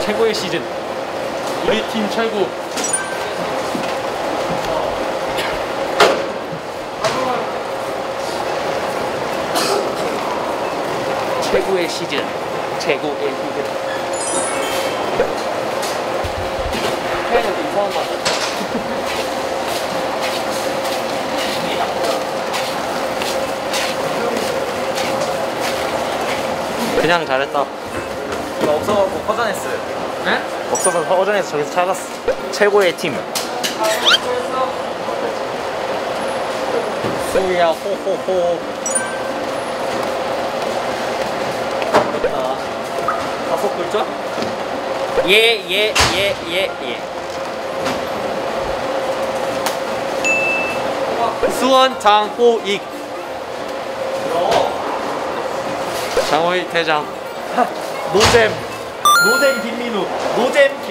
최고의 시즌. 우리 팀 최고. 최고의 시즌. 최고의 시즌. 팬은 이상한 거 같아. 그냥 잘했다. 이거 없어갖고 허전했어요. 네? 없어서 허전해서 저기서 찾았어. 최고의 팀. 수야 호호호. 다섯 글자? 예. 수원 장호익. 장호익 대장. 노잼 김민우. 노잼